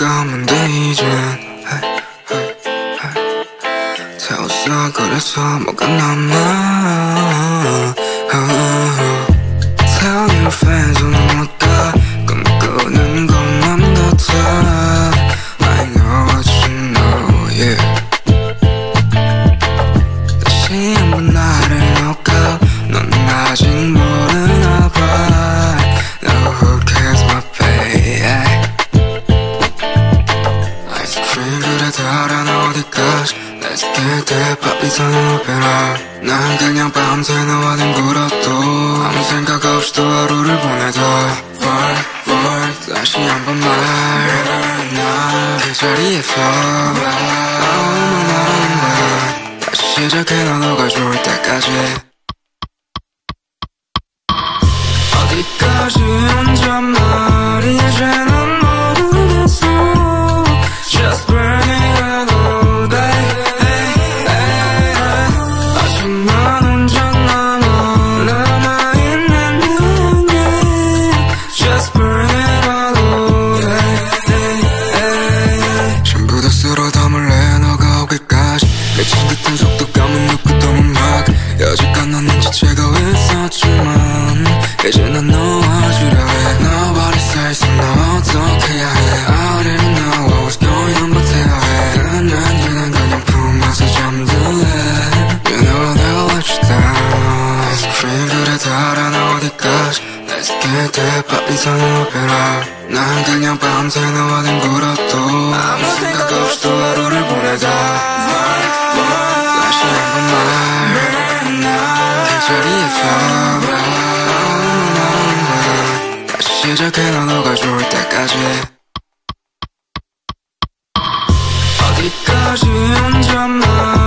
가면 돼 이젠. 태웠어 그래서 뭐가 남아. Tell your friends 오늘 못가 꿈꾸는 것만 같아. I know what you know, yeah. 다시 한번 나를 knock out. 넌 아직 모르나 봐. No, who cares my pay, yeah. 아이스크림 그래 달아 나 어디까지. Let's get that 밥 이상한 오페라. 난 그냥 밤새 너와 뒹굴어도 아무 생각 없이도 하루를 보내다. 다시 한번 말. 그 자리에서 아무만 말하는 거야. 다시 시작해 너 너가 좋을 때까지. 어디까지 혼잣말이 이제 난 모르겠어. Just burn it out all day. 아직 난 혼자 남아있는 눈에 Just burn it out all day. 전부 다 쓸어 담을래 너가 오기까지. 미친 듯한 속도감은 누구도 못 막. 여지껏 난 눈치채고 있었지만 이제 난 놓아주려 해. Nobody says so 너 어떻게 해야 해. I didn't know what was going on but 해야 해. 난 그냥 품어서 잠들래. You know I'll never let you down. 아이스크림 그래 달아 나 어디까지. Let's get that 밥 이상한 오페라. 난 그냥 밤새 너와 뒹굴어도 아무 생각 없이도 하루를 보내자. 다시 한번 말. 그 자리에서 시작해 너 너가 좋을 때까지. 어디까지 혼잣말